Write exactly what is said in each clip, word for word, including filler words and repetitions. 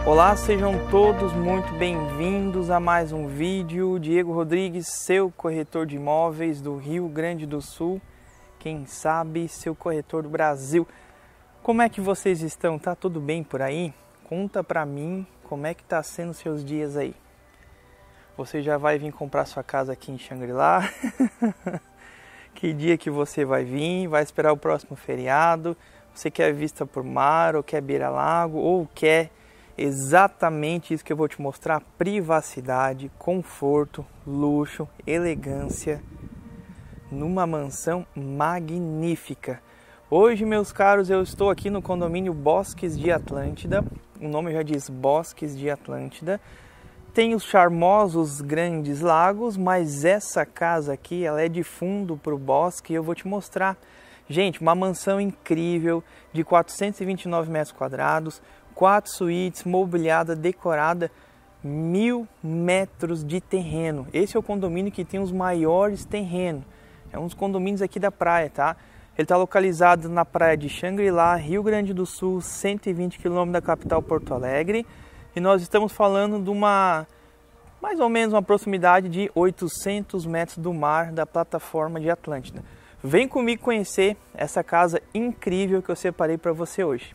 Olá, sejam todos muito bem-vindos a mais um vídeo. Diego Rodrigues, seu corretor de imóveis do Rio Grande do Sul, quem sabe seu corretor do Brasil. Como é que vocês estão? Tá tudo bem por aí? Conta pra mim como é que tá sendo seus dias aí. Você já vai vir comprar sua casa aqui em Xangri-Lá? Que dia que você vai vir? Vai esperar o próximo feriado? Você quer vista por mar, ou quer beira-lago, ou quer exatamente isso que eu vou te mostrar: privacidade, conforto, luxo, elegância, numa mansão magnífica. Hoje, meus caros, eu estou aqui no condomínio Bosques de Atlântida. O nome já diz Bosques de Atlântida. Tem os charmosos grandes lagos, mas essa casa aqui, ela é de fundo para o bosque e eu vou te mostrar. Gente, uma mansão incrível de quatrocentos e vinte e nove metros quadrados, quatro suítes, mobiliada, decorada, mil metros de terreno. Esse é o condomínio que tem os maiores terrenos. É um dos condomínios aqui da praia, tá? Ele está localizado na praia de Xangri-Lá, Rio Grande do Sul, cento e vinte quilômetros da capital Porto Alegre. E nós estamos falando de uma, mais ou menos uma proximidade de oitocentos metros do mar da plataforma de Atlântida. Vem comigo conhecer essa casa incrível que eu separei para você hoje.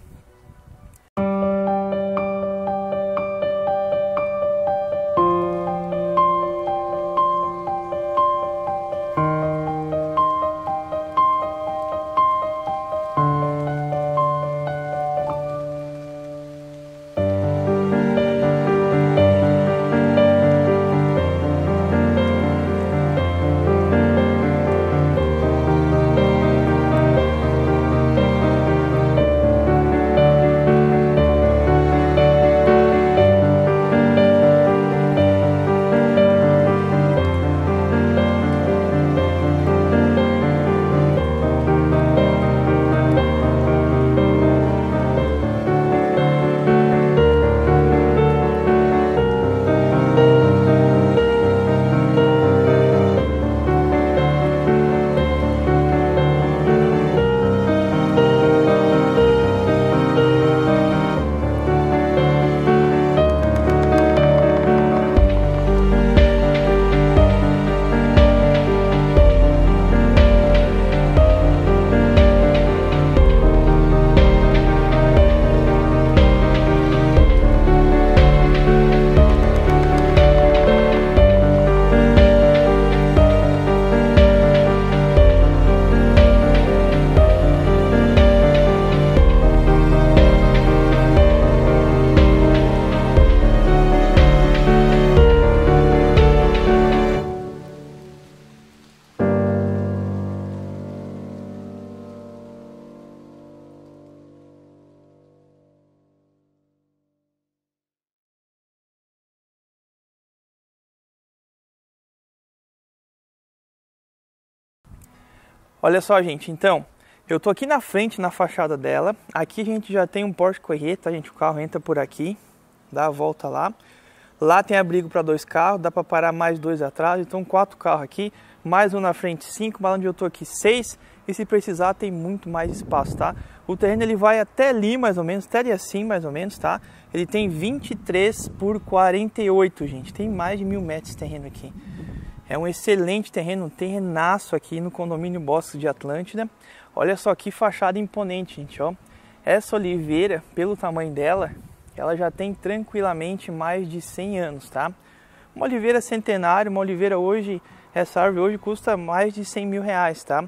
Olha só, gente, então, eu tô aqui na frente, na fachada dela. Aqui a gente já tem um Porsche Carrera, tá, gente? O carro entra por aqui, dá a volta lá. Lá tem abrigo para dois carros, dá para parar mais dois atrás. Então, quatro carros aqui, mais um na frente, cinco. Mas onde eu tô aqui, seis. E se precisar, tem muito mais espaço, tá? O terreno ele vai até ali, mais ou menos, até ali assim, mais ou menos, tá? Ele tem vinte e três por quarenta e oito, gente. Tem mais de mil metros de terreno aqui. É um excelente terreno, um terrenaço aqui no condomínio Bosques de Atlântida. Olha só que fachada imponente, gente, ó. Essa oliveira, pelo tamanho dela, ela já tem tranquilamente mais de cem anos, tá? Uma oliveira centenária, uma oliveira hoje, essa árvore hoje custa mais de cem mil reais, tá?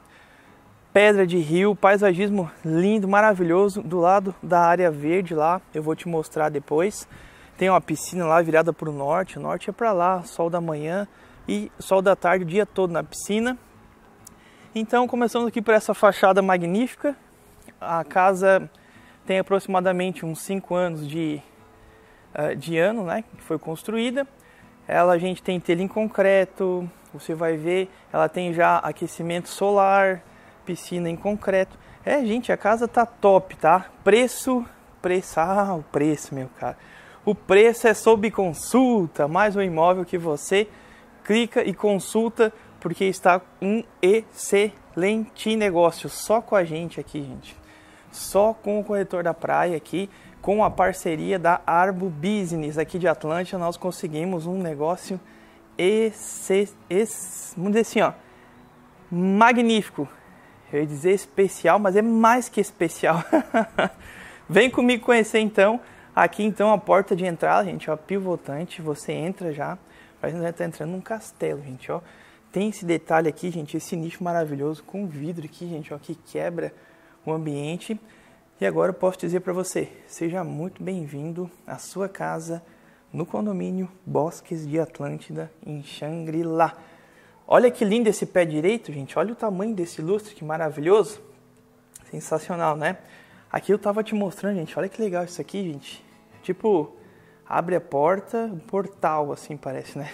Pedra de rio, paisagismo lindo, maravilhoso, do lado da área verde lá, eu vou te mostrar depois. Tem uma piscina lá virada para o norte, o norte é para lá, sol da manhã e sol da tarde o dia todo na piscina. Então começamos aqui por essa fachada magnífica. A casa tem aproximadamente uns cinco anos de, uh, de ano, né, que foi construída. Ela a gente tem telha em concreto, você vai ver, ela tem já aquecimento solar, piscina em concreto. É, gente, a casa tá top, tá? Preço, preço, ah, o preço, meu cara. O preço é sob consulta, mais um imóvel que você clica e consulta, porque está um excelente negócio só com a gente aqui, gente. só com o corretor da praia aqui, com a parceria da Arbo Business aqui de Atlântida, nós conseguimos um negócio esse, esse, vamos dizer assim, ó, magnífico. Eu ia dizer especial, mas é mais que especial. Vem comigo conhecer então. Aqui então a porta de entrada, gente, ó, pivotante. Você entra já, parece que você está entrando num castelo, gente, ó. Tem esse detalhe aqui, gente, esse nicho maravilhoso com vidro aqui, gente, ó, que quebra o ambiente. E agora eu posso dizer para você, seja muito bem-vindo à sua casa no condomínio Bosques de Atlântida, em Xangri-Lá. Olha que lindo esse pé direito, gente. Olha o tamanho desse lustre, que maravilhoso. Sensacional, né? Aqui eu tava te mostrando, gente. Olha que legal isso aqui, gente. Tipo, abre a porta, um portal, assim parece, né?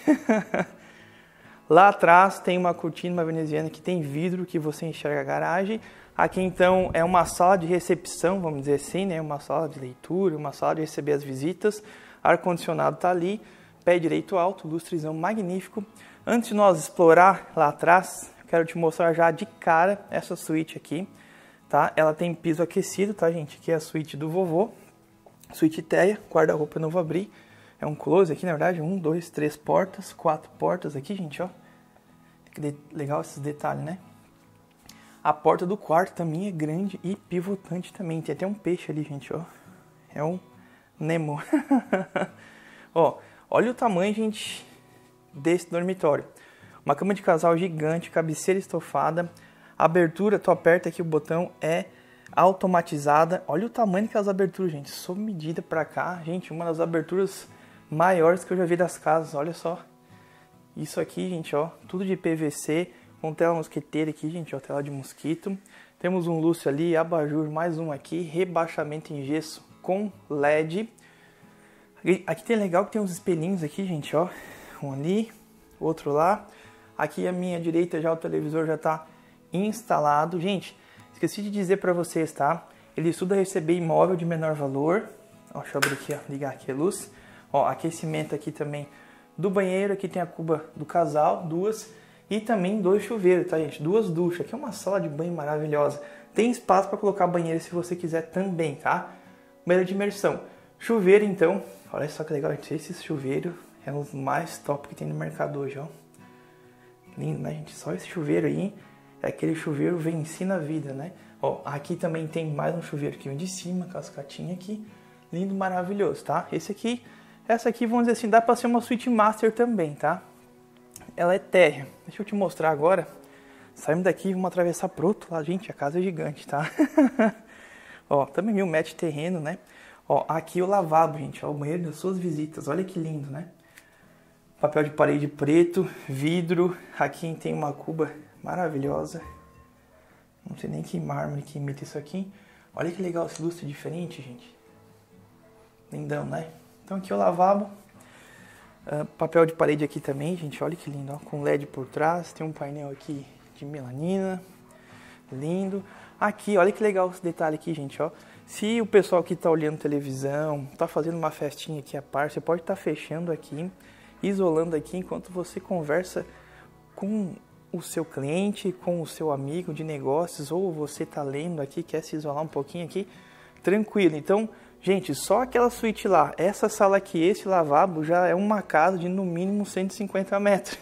Lá atrás tem uma cortina, uma veneziana que tem vidro que você enxerga a garagem. Aqui então é uma sala de recepção, vamos dizer assim, né? Uma sala de leitura, uma sala de receber as visitas. Ar-condicionado tá ali, pé direito alto, lustrezão magnífico. Antes de nós explorar lá atrás, quero te mostrar já de cara essa suíte aqui, tá? Ela tem piso aquecido, tá, gente? Aqui é a suíte do vovô, suíte Teia, guarda-roupa eu não vou abrir. É um close aqui, na verdade, um, dois, três portas, quatro portas aqui, gente, ó. Que legal esses detalhes, né? A porta do quarto também é grande e pivotante também. Tem até um peixe ali, gente, ó. É um Nemo. Ó, olha o tamanho, gente, desse dormitório. Uma cama de casal gigante, cabeceira estofada. Abertura, tu aperta aqui o botão, é automatizada. Olha o tamanho daquelas aberturas, gente. Sob medida pra cá. Gente, uma das aberturas maiores que eu já vi das casas. Olha só. Isso aqui, gente, ó. Tudo de P V C. Com tela mosquiteira aqui, gente, ó, tela de mosquito. Temos um lustre ali, abajur, mais um aqui, rebaixamento em gesso com L E D. Aqui tem legal que tem uns espelhinhos aqui, gente, ó. Um ali, outro lá. Aqui à minha direita já o televisor já tá instalado. Gente, esqueci de dizer para vocês, tá? Ele estuda receber imóvel de menor valor. Ó, deixa eu abrir aqui, ó, ligar aqui a luz. Ó, aquecimento aqui também do banheiro. Aqui tem a cuba do casal, duas. E também dois chuveiros, tá, gente? Duas duchas. Aqui é uma sala de banho maravilhosa. Tem espaço para colocar banheiro se você quiser também, tá? Banheiro de imersão. Chuveiro, então. Olha só que legal, gente. Esse chuveiro é um dos mais top que tem no mercado hoje, ó. Lindo, né, gente? Só esse chuveiro aí é aquele chuveiro venci na vida, né? Ó, aqui também tem mais um chuveiro que vem de cima, cascatinha aqui. Lindo, maravilhoso, tá? Esse aqui, essa aqui, vamos dizer assim, dá para ser uma suíte master também, tá? Ela é térrea. Deixa eu te mostrar agora. Saímos daqui e vamos atravessar pro outro lado. Gente, a casa é gigante, tá? Ó, também mil metros de terreno, né? Ó, aqui o lavabo, gente. Ó, o banheiro das suas visitas. Olha que lindo, né? Papel de parede preto, vidro. Aqui tem uma cuba maravilhosa. Não sei nem que mármore que imita isso aqui. Olha que legal esse lustre diferente, gente. Lindão, né? Então aqui o lavabo. Uh, papel de parede aqui também, gente, olha que lindo, ó, com L E D por trás, tem um painel aqui de melanina, lindo. Aqui, olha que legal esse detalhe aqui, gente, ó. Se o pessoal que tá olhando televisão, tá fazendo uma festinha aqui à parte, você pode estar tá fechando aqui, isolando aqui, enquanto você conversa com o seu cliente, com o seu amigo de negócios, ou você tá lendo aqui, quer se isolar um pouquinho aqui, tranquilo. Então, gente, só aquela suíte lá, essa sala aqui, esse lavabo já é uma casa de no mínimo cento e cinquenta metros.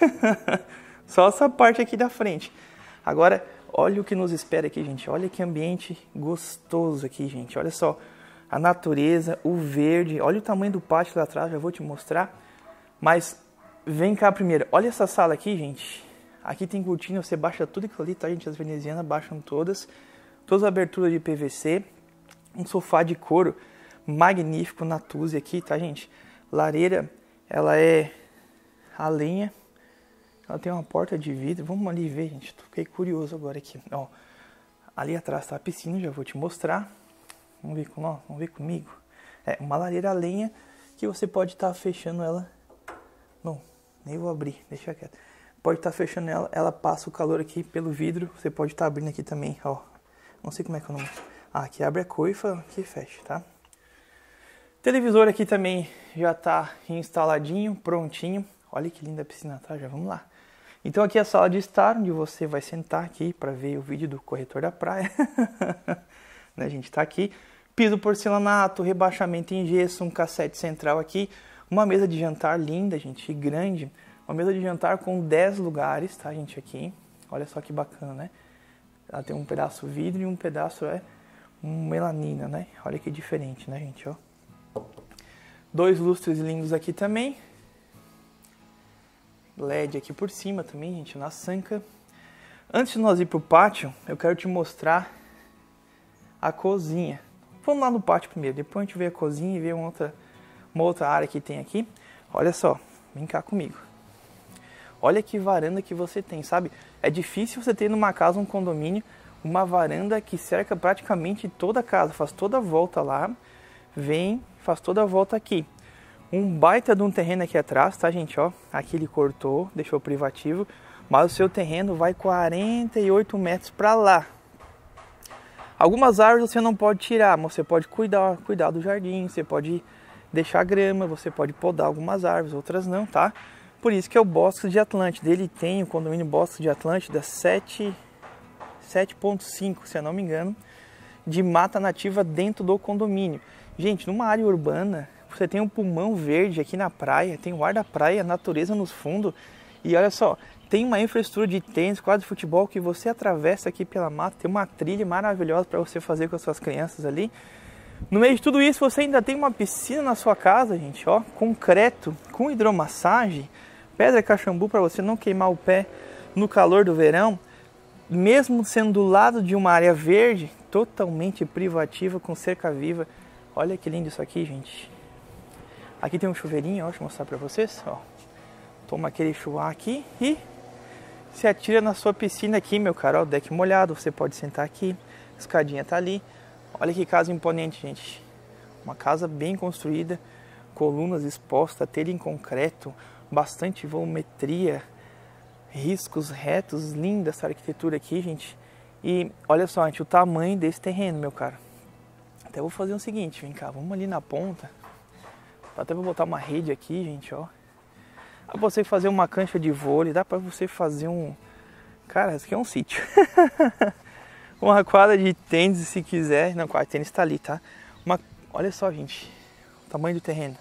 Só essa parte aqui da frente. Agora, olha o que nos espera aqui, gente. Olha que ambiente gostoso aqui, gente. Olha só a natureza, o verde. Olha o tamanho do pátio lá atrás, já vou te mostrar. Mas vem cá primeiro. Olha essa sala aqui, gente. Aqui tem cortina, você baixa tudo aquilo ali, tá, gente? As venezianas baixam todas. Todas as aberturas de P V C. Um sofá de couro magnífico na Natuzzi aqui, tá, gente? Lareira, ela é a lenha. Ela tem uma porta de vidro. Vamos ali ver, gente. Fiquei curioso agora aqui. Ó, ali atrás tá a piscina, já vou te mostrar. Vamos ver, com, ó, vamos ver comigo. É uma lareira a lenha que você pode estar tá fechando ela. Não, nem vou abrir, deixa quieto. Pode estar tá fechando ela, ela passa o calor aqui pelo vidro. Você pode estar tá abrindo aqui também, ó. Não sei como é que eu não... Ah, aqui abre a coifa, aqui fecha, tá? Televisor aqui também já tá instaladinho, prontinho. Olha que linda a piscina, tá? Já vamos lá. Então aqui é a sala de estar, onde você vai sentar aqui para ver o vídeo do corretor da praia. né, a gente tá aqui. Piso porcelanato, rebaixamento em gesso, um cassete central aqui, uma mesa de jantar linda, gente, grande. Uma mesa de jantar com dez lugares, tá, gente, aqui. Olha só que bacana, né? Ela tem um pedaço vidro e um pedaço é um melanina, né? Olha que diferente, né, gente, ó. Dois lustres lindos aqui também. L E D aqui por cima também, gente, na sanca. Antes de nós ir pro pátio, eu quero te mostrar a cozinha. Vamos lá no pátio primeiro, depois a gente vê a cozinha e vê uma outra, uma outra área que tem aqui. Olha só, vem cá comigo. Olha que varanda que você tem, sabe? É difícil você ter numa casa, um condomínio, uma varanda que cerca praticamente toda a casa, faz toda a volta lá, vem, faz toda a volta aqui. Um baita de um terreno aqui atrás, tá, gente? Ó, aqui ele cortou, deixou privativo, mas o seu terreno vai quarenta e oito metros para lá. Algumas árvores você não pode tirar, mas você pode cuidar, cuidar do jardim, você pode deixar grama, você pode podar algumas árvores, outras não, tá? Por isso que é o Bosques de Atlântida. Ele tem o condomínio Bosques de Atlântida sete ponto cinco, se eu não me engano, de mata nativa dentro do condomínio. Gente, numa área urbana, você tem um pulmão verde aqui na praia, tem o ar da praia, natureza nos fundos. E olha só, tem uma infraestrutura de tênis, quadro de futebol que você atravessa aqui pela mata. Tem uma trilha maravilhosa para você fazer com as suas crianças ali. No meio de tudo isso, você ainda tem uma piscina na sua casa, gente, ó, concreto, com hidromassagem, pedra cachambu para você não queimar o pé no calor do verão. Mesmo sendo do lado de uma área verde, totalmente privativa, com cerca viva. Olha que lindo isso aqui, gente. Aqui tem um chuveirinho, ó, deixa eu mostrar para vocês, ó. Toma aquele chuá aqui e se atira na sua piscina aqui, meu caro. Ó, deck molhado, você pode sentar aqui. A escadinha tá ali. Olha que casa imponente, gente. Uma casa bem construída, colunas expostas, telha em concreto, bastante volumetria, riscos retos, linda essa arquitetura aqui, gente. E olha só, gente, o tamanho desse terreno, meu caro. Até vou fazer o seguinte, vem cá, vamos ali na ponta. Até vou botar uma rede aqui, gente, ó. Dá pra você fazer uma cancha de vôlei, dá pra você fazer um... Cara, isso aqui é um sítio. Uma quadra de tênis, se quiser. Não, quadra de tênis tá ali, tá? Uma... Olha só, gente, o tamanho do terreno.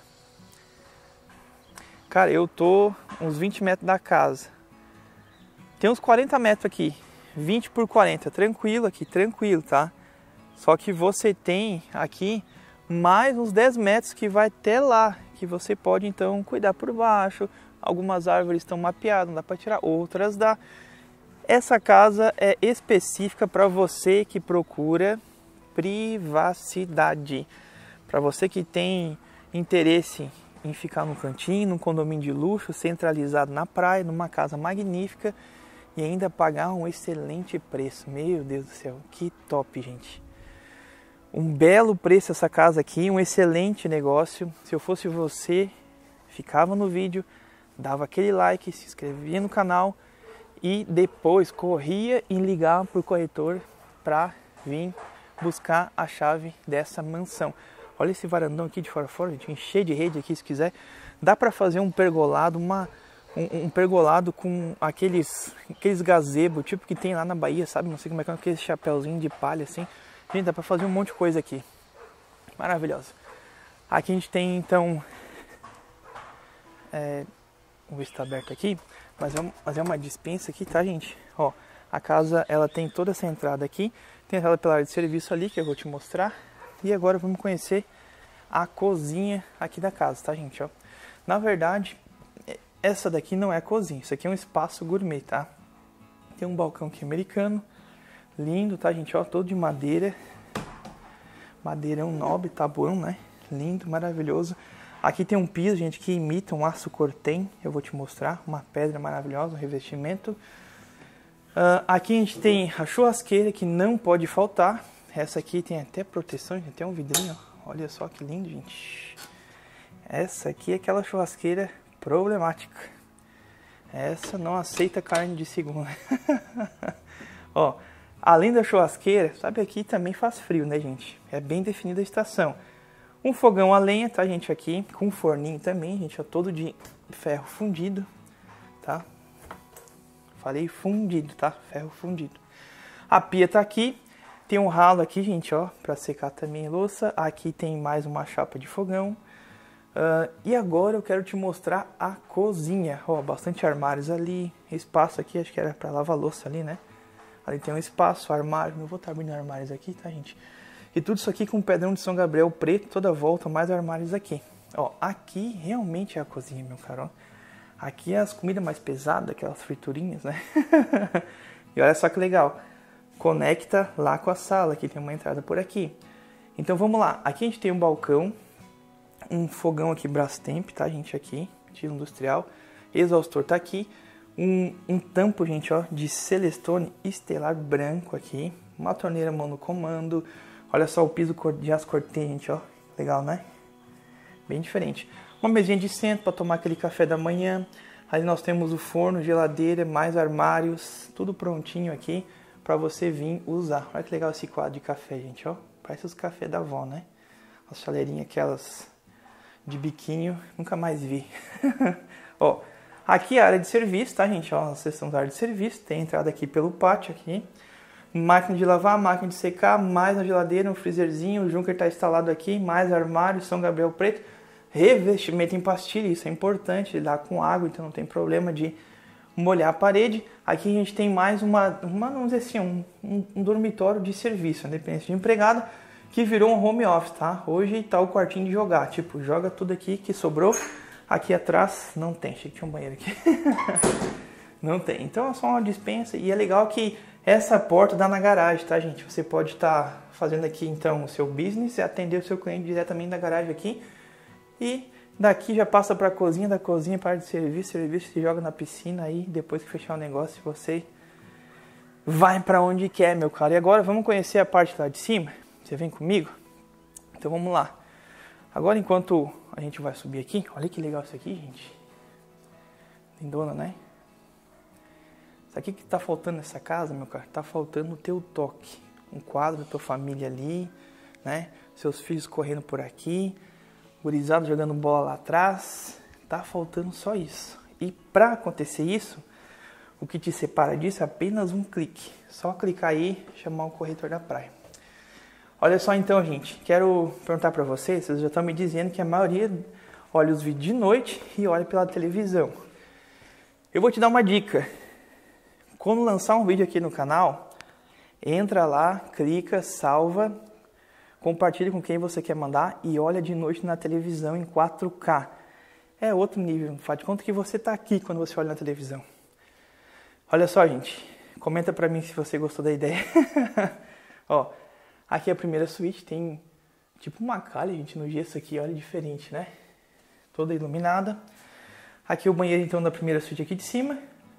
Cara, eu tô uns vinte metros da casa. Tem uns quarenta metros aqui. vinte por quarenta, tranquilo aqui, tranquilo, tá? Só que você tem aqui mais uns dez metros que vai até lá, que você pode então cuidar por baixo. Algumas árvores estão mapeadas, não dá para tirar, outras dá. Essa casa é específica para você que procura privacidade. Para você que tem interesse em ficar num cantinho, num condomínio de luxo, centralizado na praia, numa casa magnífica e ainda pagar um excelente preço. Meu Deus do céu, que top, gente. Um belo preço essa casa aqui, um excelente negócio. Se eu fosse você, ficava no vídeo, dava aquele like, se inscrevia no canal e depois corria em ligar para o corretor para vir buscar a chave dessa mansão. Olha esse varandão aqui de fora a fora, gente, encher de rede aqui se quiser. Dá para fazer um pergolado, uma, um, um pergolado com aqueles, aqueles gazebo, tipo que tem lá na Bahia, sabe? Não sei como é que é, aquele chapéuzinho de palha assim. Gente, dá pra fazer um monte de coisa aqui. Maravilhosa. Aqui a gente tem, então... É, vamos ver se tá aberto aqui. Mas é, um, mas é uma dispensa aqui, tá, gente? Ó, a casa, ela tem toda essa entrada aqui. Tem a entrada pela área de serviço ali, que eu vou te mostrar. E agora vamos conhecer a cozinha aqui da casa, tá, gente? Ó, na verdade, essa daqui não é a cozinha. Isso aqui é um espaço gourmet, tá? Tem um balcão aqui americano. Lindo, tá, gente? Ó, todo de madeira. Madeirão nobre, tabuão, né? Lindo, maravilhoso. Aqui tem um piso, gente, que imita um aço cortem. Eu vou te mostrar. Uma pedra maravilhosa, um revestimento. Uh, aqui a gente tem a churrasqueira, que não pode faltar. Essa aqui tem até proteção, gente. Tem um vidrinho, ó. Olha só que lindo, gente. Essa aqui é aquela churrasqueira problemática. Essa não aceita carne de segunda. Ó, além da churrasqueira, sabe, aqui também faz frio, né, gente? É bem definida a estação. Um fogão a lenha, tá, gente, aqui, com forninho também, gente, ó, todo de ferro fundido, tá? Falei fundido, tá? Ferro fundido. A pia tá aqui. tem um ralo aqui, gente, ó, pra secar também a louça. Aqui tem mais uma chapa de fogão. Uh, e agora eu quero te mostrar a cozinha. Ó, bastante armários ali. Espaço aqui, acho que era pra lavar louça ali, né? Ali tem um espaço, armário. Não vou estar abrindo armários aqui, tá, gente? E tudo isso aqui com pedrão de São Gabriel preto, toda a volta, mais armários aqui. Ó, aqui realmente é a cozinha, meu caro. Aqui é as comidas mais pesadas, aquelas friturinhas, né? E olha só que legal. Conecta lá com a sala, que tem uma entrada por aqui. Então vamos lá. Aqui a gente tem um balcão, um fogão aqui Brastemp, tá, gente? Aqui, estilo industrial. Exaustor tá aqui. Um, um tampo, gente, ó, de Celestone estelar branco aqui. Uma torneira mão no comando. Olha só o piso de aço cortê, gente, ó. Legal, né? Bem diferente. Uma mesinha de centro para tomar aquele café da manhã. Aí nós temos o forno, geladeira, mais armários, tudo prontinho aqui para você vir usar. Olha que legal esse quadro de café, gente, ó. Parece os cafés da avó, né? As chaleirinhas aquelas de biquinho, nunca mais vi. Ó, aqui é a área de serviço, tá, gente? Ó, a seção da área de serviço, tem entrada aqui pelo pátio aqui. Máquina de lavar, máquina de secar, mais uma geladeira, um freezerzinho, o Junker está instalado aqui, mais armário, São Gabriel preto, revestimento em pastilha, isso é importante, lidar com água, então não tem problema de molhar a parede. Aqui a gente tem mais uma, uma vamos dizer assim, um, um, um dormitório de serviço, independente de empregado, que virou um home office, tá? Hoje tá o quartinho de jogar, tipo, joga tudo aqui que sobrou, aqui atrás não tem, achei que tinha um banheiro aqui. Não tem, então é só uma despensa e é legal que essa porta dá na garagem, tá, gente? Você pode estar tá fazendo aqui, então, o seu business e atender o seu cliente diretamente da garagem aqui. E daqui já passa para a cozinha, da cozinha para de serviço, serviço se joga na piscina aí, depois que fechar o negócio, você vai para onde quer, meu cara. E agora vamos conhecer a parte lá de cima? Você vem comigo? Então vamos lá. Agora, enquanto a gente vai subir aqui, olha que legal isso aqui, gente. Lindona, né? Sabe o que tá faltando nessa casa, meu cara? Tá faltando o teu toque. Um quadro da tua família ali, né? Seus filhos correndo por aqui, gurizado jogando bola lá atrás. Tá faltando só isso. E para acontecer isso, o que te separa disso é apenas um clique. Só clicar aí e chamar o corretor da praia. Olha só então, gente. Quero perguntar para vocês, vocês já estão me dizendo que a maioria olha os vídeos de noite e olha pela televisão. Eu vou te dar uma dica. Quando lançar um vídeo aqui no canal, entra lá, clica, salva, compartilha com quem você quer mandar e olha de noite na televisão em quatro K. É outro nível, faz de conta que você está aqui quando você olha na televisão. Olha só, gente, comenta pra mim se você gostou da ideia. Ó, aqui é a primeira suíte, tem tipo uma calha, gente, no gesso aqui, olha, diferente, né? Toda iluminada. Aqui é o banheiro, então, da primeira suíte aqui de cima.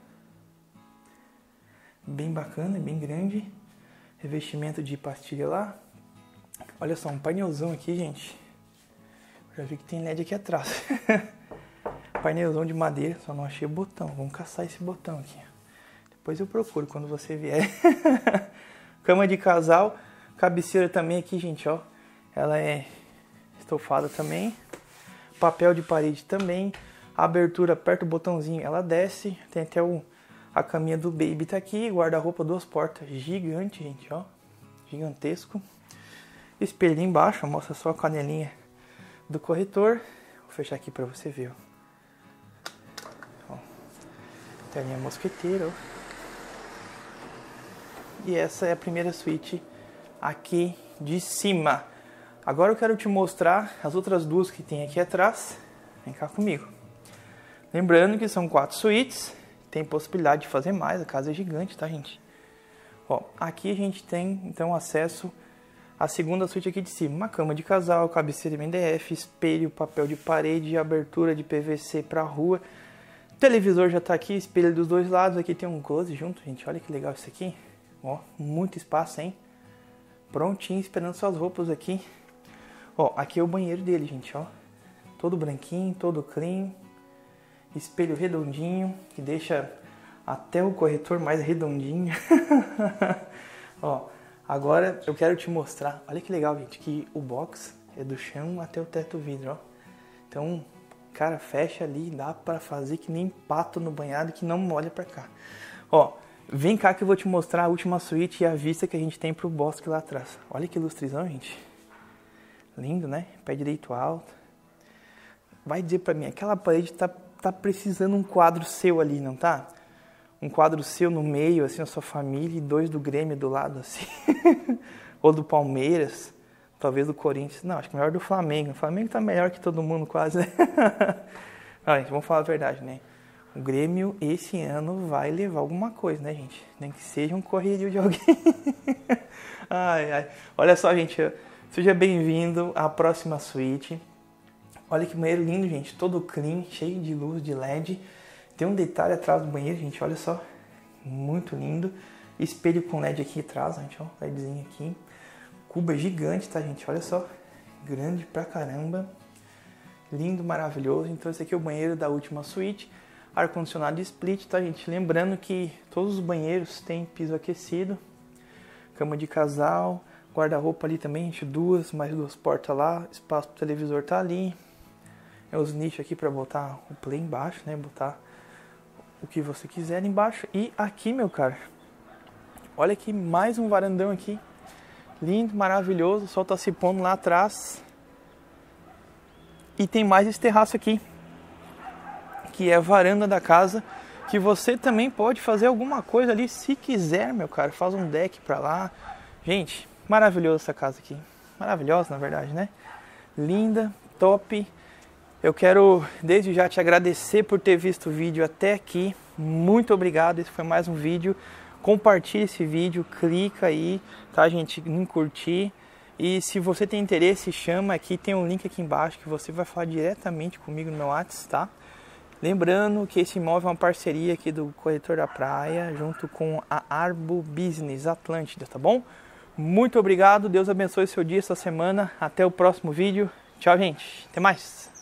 Bem bacana, bem grande. Revestimento de pastilha lá. Olha só, um painelzão aqui, gente. Já vi que tem L E D aqui atrás. Painelzão de madeira, só não achei o botão. Vamos caçar esse botão aqui. Depois eu procuro quando você vier. Cama de casal. Cabeceira também aqui, gente, ó. Ela é estofada também. Papel de parede também. A abertura, aperta o botãozinho, ela desce. Tem até o... A caminha do baby tá aqui, guarda-roupa, duas portas, gigante, gente, ó, gigantesco. Espelho embaixo, mostra só a canelinha do corretor. Vou fechar aqui pra você ver, ó. Ó, telinha mosqueteira, ó. E essa é a primeira suíte aqui de cima. Agora eu quero te mostrar as outras duas que tem aqui atrás. Vem cá comigo. Lembrando que são quatro suítes. Tem possibilidade de fazer mais, a casa é gigante, tá, gente? Ó, aqui a gente tem, então, acesso à segunda suíte aqui de cima. Uma cama de casal, cabeceira M D F, espelho, papel de parede, abertura de P V C pra rua. O televisor já tá aqui, espelho dos dois lados. Aqui tem um close junto, gente. Olha que legal isso aqui. Ó, muito espaço, hein? Prontinho, esperando suas roupas aqui. Ó, aqui é o banheiro dele, gente, ó. Todo branquinho, todo clean. Espelho redondinho, que deixa até o corretor mais redondinho. Ó, agora eu quero te mostrar, olha que legal, gente, que o box é do chão até o teto vidro, ó. Então, cara, fecha ali, dá pra fazer que nem pato no banhado que não molha pra cá. Ó, Vem cá que eu vou te mostrar a última suíte e a vista que a gente tem pro bosque lá atrás. Olha que ilustrizão, gente. Lindo, né? Pé direito alto. Vai dizer pra mim, aquela parede tá, tá precisando um quadro seu ali, não tá? Um quadro seu no meio, assim, a sua família, e dois do Grêmio do lado, assim. Ou do Palmeiras, talvez do Corinthians. Não, acho que melhor do Flamengo. O Flamengo tá melhor que todo mundo, quase, né? Não, gente, vamos falar a verdade, né? O Grêmio, esse ano, vai levar alguma coisa, né, gente? Nem que seja um correrio de alguém. Ai, ai. Olha só, gente, seja bem-vindo à próxima suíte. Olha que banheiro lindo, gente. Todo clean, cheio de luz, de L E D. Tem um detalhe atrás do banheiro, gente. Olha só. Muito lindo. Espelho com L E D aqui atrás, gente. Ó, LEDzinho aqui. Cuba gigante, tá, gente? Olha só. Grande pra caramba. Lindo, maravilhoso. Então, esse aqui é o banheiro da última suíte. Ar-condicionado split, tá, gente? Lembrando que todos os banheiros têm piso aquecido. Cama de casal. Guarda-roupa ali também, gente. Duas, mais duas portas lá. Espaço pro televisor tá ali. É os nichos aqui para botar o play embaixo, né? Botar o que você quiser embaixo. E aqui, meu cara, olha aqui, mais um varandão aqui. Lindo, maravilhoso. O sol tá se pondo lá atrás. E tem mais esse terraço aqui, que é a varanda da casa, que você também pode fazer alguma coisa ali, se quiser, meu cara. Faz um deck pra lá. Gente, maravilhosa essa casa aqui. Maravilhosa, na verdade, né? Linda, top. Eu quero desde já te agradecer por ter visto o vídeo até aqui. Muito obrigado, esse foi mais um vídeo. Compartilhe esse vídeo, clica aí, tá, gente, em curtir. E se você tem interesse, chama aqui, tem um link aqui embaixo que você vai falar diretamente comigo no meu WhatsApp, tá? Lembrando que esse imóvel é uma parceria aqui do Corretor da Praia, junto com a Arbo Business Atlântida, tá bom? Muito obrigado, Deus abençoe seu dia, essa semana. Até o próximo vídeo. Tchau, gente. Até mais.